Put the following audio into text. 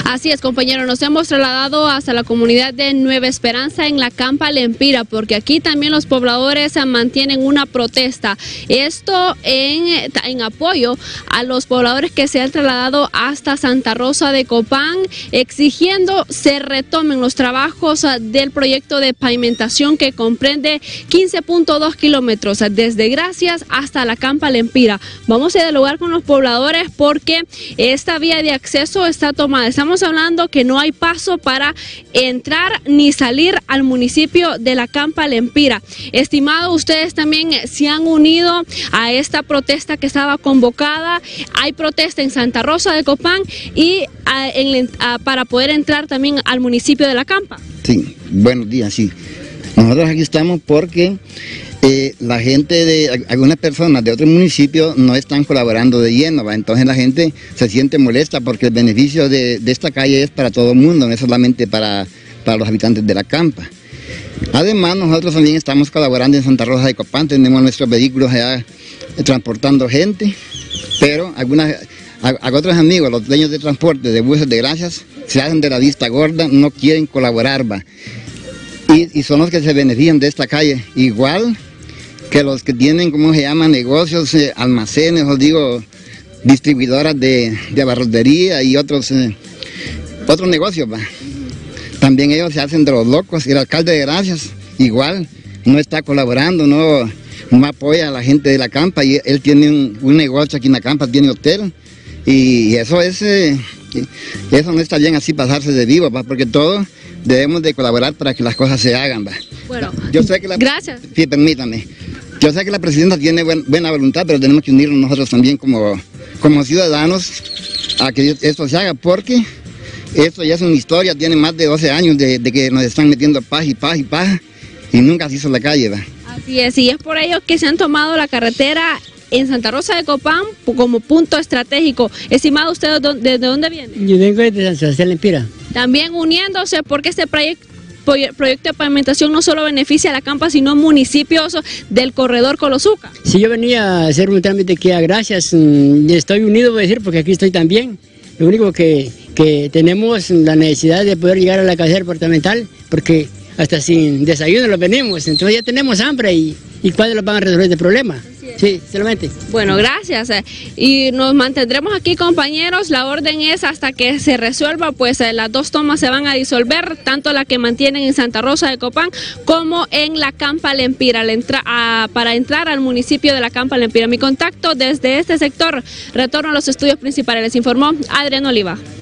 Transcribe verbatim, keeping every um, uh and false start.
Así es, compañero, nos hemos trasladado hasta la comunidad de Nueva Esperanza en la Campa Lempira, porque aquí también los pobladores mantienen una protesta. Esto en, en apoyo a los pobladores que se han trasladado hasta Santa Rosa de Copán, exigiendo se retomen los trabajos del proyecto de pavimentación que comprende quince punto dos kilómetros desde Gracias hasta la Campa Lempira. Vamos a dialogar con los pobladores porque esta vía de acceso está tomada. Estamos hablando que no hay paso para entrar ni salir al municipio de la Campa Lempira. Estimado, ustedes también se han unido a esta protesta que estaba convocada. Hay protesta en Santa Rosa de Copán y a, en, a, para poder entrar también al municipio de la Campa. Sí, buenos días, sí. Nosotros aquí estamos porque eh, la gente de algunas personas de otros municipios no están colaborando de lleno, ¿va? Entonces la gente se siente molesta porque el beneficio de, de esta calle es para todo el mundo, no es solamente para, para los habitantes de la Campa. Además, nosotros también estamos colaborando en Santa Rosa de Copán, tenemos nuestros vehículos allá eh, transportando gente, pero algunas, a, a otros amigos, los dueños de transporte de buses de Gracias, se hacen de la vista gorda, no quieren colaborar, ¿va? Y, y son los que se benefician de esta calle, igual que los que tienen, ¿cómo se llama?, negocios, eh, almacenes, os digo, distribuidoras de, de abarrotería y otros, eh, otros negocios, ¿va? También ellos se hacen de los locos. Y el alcalde de Gracias, igual, no está colaborando, no, no apoya a la gente de la Campa. Y él tiene un, un negocio aquí en la Campa, tiene hotel. Y eso es, eh, eso no está bien así pasarse de vivo, ¿va? Porque todos debemos de colaborar para que las cosas se hagan, ¿va? Bueno, yo sé que la, gracias. Sí, permítame. Yo sé que la presidenta tiene buen, buena voluntad, pero tenemos que unirnos nosotros también como, como ciudadanos a que esto se haga, porque esto ya es una historia, tiene más de doce años de, de que nos están metiendo paz y paz y paz y nunca se hizo la calle, ¿va? Así es, y es por ello que se han tomado la carretera en Santa Rosa de Copán como punto estratégico. Estimado, ¿usted de dónde viene? Yo vengo de San Sebastián Lempira. También uniéndose porque este proyecto proyecto de pavimentación no solo beneficia a la Campa, sino municipios del corredor Colosuca. Si yo venía a hacer un trámite que a Gracias, estoy unido, voy a decir, porque aquí estoy también. Lo único que, que tenemos la necesidad de poder llegar a la cabecera departamental, porque hasta sin desayuno lo venimos, entonces ya tenemos hambre y, y ¿cuándo los van a resolver este problema? Sí, solamente. Bueno, gracias. Y nos mantendremos aquí, compañeros. La orden es hasta que se resuelva, pues las dos tomas se van a disolver, tanto la que mantienen en Santa Rosa de Copán como en la Campa Lempira, entra, a, para entrar al municipio de la Campa Lempira. Mi contacto desde este sector, retorno a los estudios principales, les informó Adrián Oliva.